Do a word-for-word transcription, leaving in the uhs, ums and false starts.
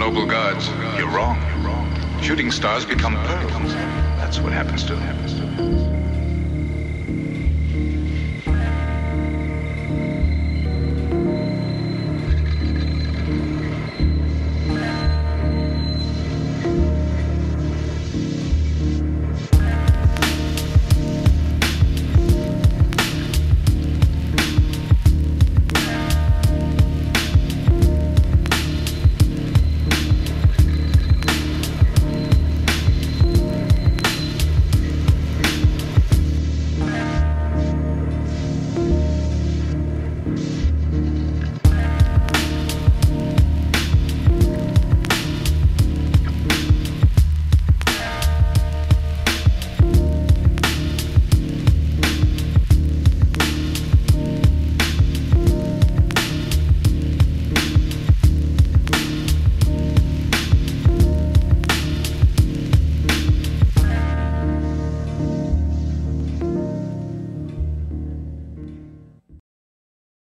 noble gods. You're wrong. Shooting stars become pearls. That's what happens to them.